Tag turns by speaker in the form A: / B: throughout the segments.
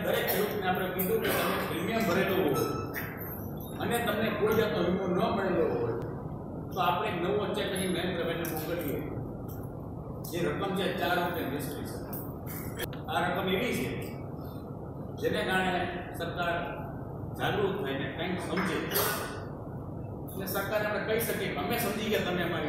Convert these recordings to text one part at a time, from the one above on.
A: દરેક ખેડૂતને આપણે કીધું કે તમે પ્રીમિયમ ભરેલું હોય અને તમને કોઈ જાતનો વીમો ન મળેલો હોય તો આપણે એક નવો ચેક અહીં મહેન્દ્રભાઈને મોકલીએ. જે રકમ છે 4 રૂપિયા 20 પૈસા. આ રકમ એવી છે જેને કારણે સરકાર જાગૃત થઈને કંઈક સમજે એટલે સરકારને આપણે કહી શકીએ કે અમે સમજી ગયા તમે અમારી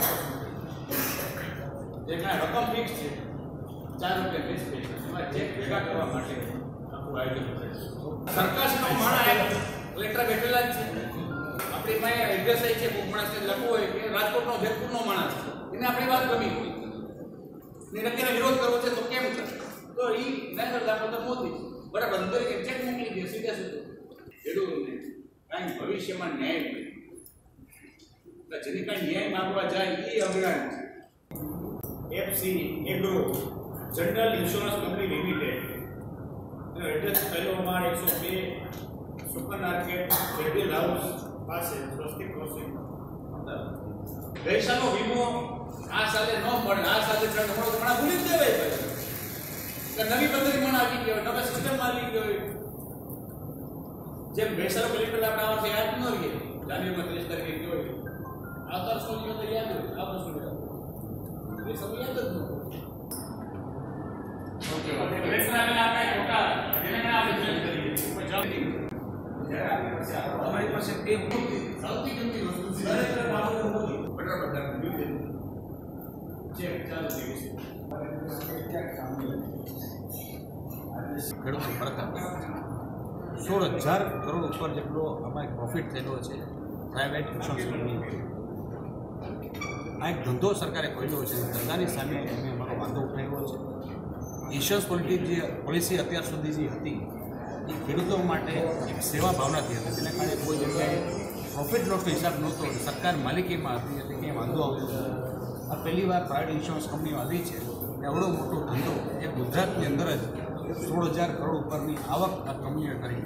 A: જે કાંઈ રકમ ફિક્સ છે 4 રૂપિયા 20 પૈસા એમાં ચેક ભેગા કરવા માટે આપણું આયોજન કરે છે. સરકારનો માણસ લેટર બેઠેલા જ છે. આપણી પાસે એડ્રેસ છે કોઈ માણસને લખવું હોય કે રાજકોટનો જેતપુરનો માણસ છે એને આપણી વાત ગમી હોય ને અત્યારે વિરોધ કરવો છે તો કેમ કરે તો એ નરેન્દ્ર દામોદર મોદી બરાબર અંદર એક ચેક મોકલી દે સીધા સીધું ખેડૂતોને કાંઈ ભવિષ્યમાં ન્યાય મળે. જેને કાંઈ ન્યાય માંગવા જાય એ અભિયાન છે. એફસી એગ્રો general insurance company limited address પહેલો માળ 102 સુપર માર્કેટ રેડિયલ હાઉસ પાસે સ્વસ્તિક ક્રોસિંગ. પૈસાનો વીમો આ સાલે ન મળે આ સાલે ઘણા ભૂલી જ દેવાય કે નવી પદ્ધતિમાં આવી ગયો નવા સિસ્ટમમાં આવી ગયો. જેમ બેસારો કલેક્ટર આપણે આવા યાદ ન રહીએ જાન્યુઆરીમાં 30 તારીખે ગયો આવતા વર્ષનો તો યાદ હોય આ વર્ષનો યાદ એ સમય યાદ જ ન ઓકે કલેક્ટર આપણે ખોટા જેને આપણે ચેન્જ કરીએ કોઈ જવાબ નહીં. તમારી પાસે બે સૌથી ગંભીર વસ્તુ છે નરેન્દ્ર દામોદર મોદી વડાપ્રધાન ચેક ચાલુ થઈ ગયું
B: ખેડૂતો પ્રથમ 16,000 કરોડ ઉપર જેટલો અમારે પ્રોફિટ થયેલો છે પ્રાઇવેટ ઇન્સ્યોરન્સ કંપની. આ એક ધંધો સરકારે ખોલ્યો છે. ધંધાની સામે અમે અમારો વાંધો ઉઠાવ્યો છે. ઇન્સ્યોરન્સ પોલિસી અત્યાર સુધી જે હતી એ ખેડૂતો માટે એક સેવા ભાવનાથી હતી. તેના કારણે કોઈ જગ્યાએ પ્રોફિટ લોસનો હિસાબ નહોતો. સરકાર માલિકીમાં હતી એટલે ક્યાંય વાંધો આવ્યો. આ પહેલી વાર પ્રાઇવેટ ઇન્સ્યોરન્સ કંપનીઓ આવી છે. એવડો મોટો ધંધો એ ગુજરાતની અંદર જ 16,000 કરોડ ઉપરની આવક આ કંપનીએ કરી.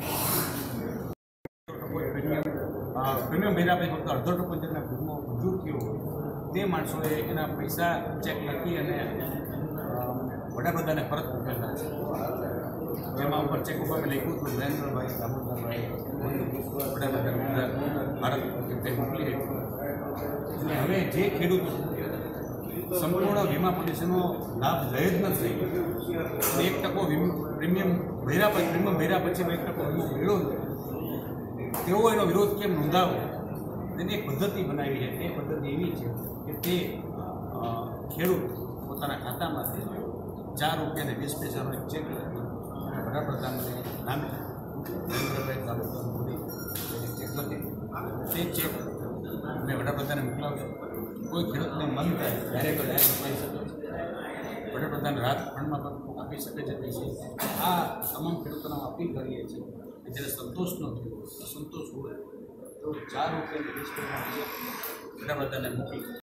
B: પ્રીમિયમ ભર્યા પછી ફક્ત 1.5% જેટલા વીમો મંજૂર થયો હોય તે માણસોએ એના પૈસા ચેક લખી અને વડાપ્રધાને પરત મોકલેલા છે. જેમાં ઉપર ચેક ઉપર લખ્યું હતું નરેન્દ્રભાઈ દામોદરભાઈ વડાપ્રધાન ગુજરાત ભારત તે મોકલી હતી. અને હવે જે ખેડૂતો સંપૂર્ણ વીમા પોલિસીનો લાભ લઈ જ નથી 1% પ્રીમિયમ ભર્યા પછી 1% વીમો મળ્યો તેવો એનો વિરોધ કેમ નોંધાવો તેની એક પદ્ધતિ બનાવી છે. એ પદ્ધતિ એવી છે કે તે ખેડૂત પોતાના ખાતામાંથી 4 રૂપિયા 20 પૈસાનો એક ચેક લખી વડાપ્રધાનને નામે નરેન્દ્રભાઈ દામોદર મોદી ચેક લખી તે ચેક મેં વડાપ્રધાને મોકલાવશે. કોઈ ખેડૂતને મન થાય ડાયરેક્ટ અપાઈ શકે છે. વડાપ્રધાન રાહત ફંડમાં પણ આપી શકે છે પૈસા. આ તમામ ખેડૂતોને અપીલ કરીએ છીએ કે જ્યારે સંતોષ ન થયો અસંતોષ હોય તો 4 રૂપિયા 20 પૈસા વડાપ્રધાને મોકલી